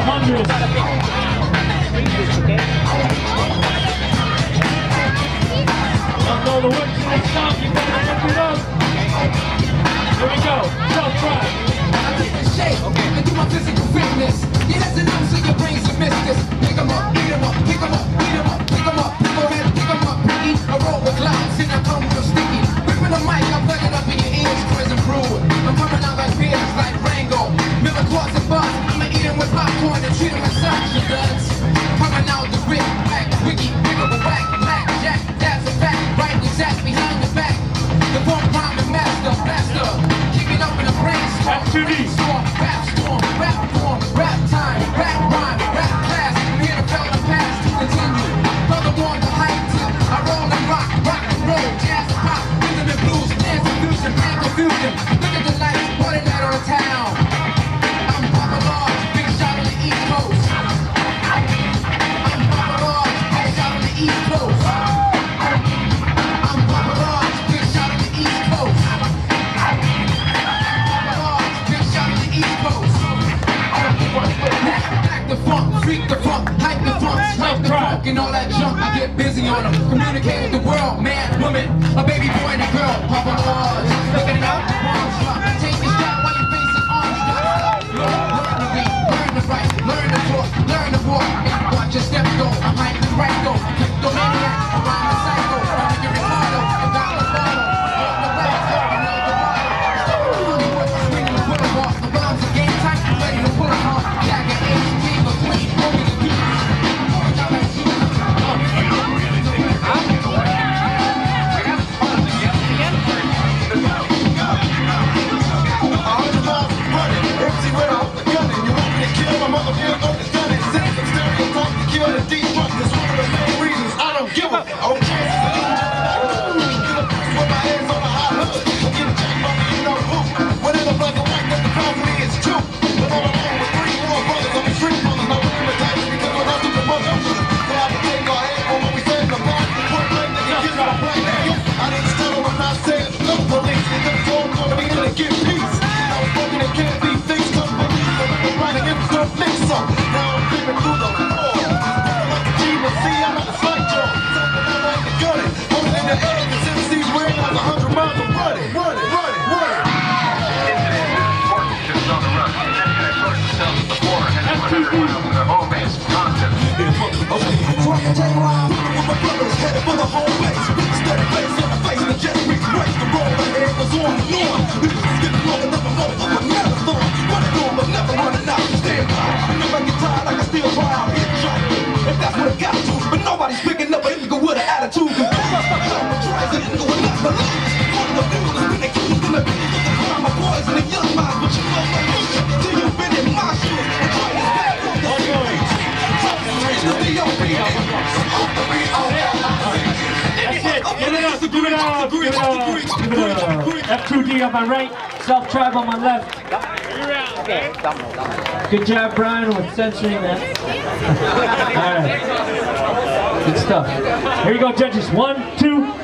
100. Don't know the words to this song, you better look it up. Here we go, self-drive. I take the shape and do my physical fitness. Yeah, that's enough so your brains will miss this. Pick 'em up, beat 'em up, pick 'em up, beat 'em up, pick 'em up. Go ahead, pick 'em up, Piggy. I roll with clouds and I come real sticky. Ripping the mic, I'm plugging up in your ears, prison brewing. I'm coming out like beers, like Rango. Miller quarts and buzz, I'ma eat 'em with popcorn and treat 'em as such, you duds. Coming out the rip, back, wiggy, pick up a whack, black, jack, that's a fact. Right, exact, behind the back. The form, prime, the master, faster. Kick it up in the brainstorm. Storm, rap storm, rap form, rap time, rap rhyme, rap class. I'm here to fail the past to continue. Brother on the hype tip. I roll and rock, rock and roll, jazz and pop, rhythm and blues, dance and fusion, and confusion. Look at the lights, party night on the town. I'm Papa Large, big shot on the East Coast. I'm Papa Large, big shot on the East Coast. I'm Papa Large, big shot on the East Coast. Back the funk, freak the funk, hype the funk, smoke the funk, and all that junk. I get busy on them. Communicate with the world, man, woman, a baby boy and a girl. Papa Large, looking it up, arms drop. Take your shot while your face is arms drop. Learn to read, learn to write, learn to talk, learn to walk. And watch your steps go. I'm hype and right go. Kleptomaniac, around the cycle. I'm your Ricardo, and down the bottle. On the right, and on the bottom. Swinging the boulevard, the bombs are game tight, ready to pull them off. Jagger, HG, McQueen, over the beat. F2D on my right, self-drive on my left. Good job, Brian, with censoring that. All right. Good stuff. Here you go, judges. 1, 2,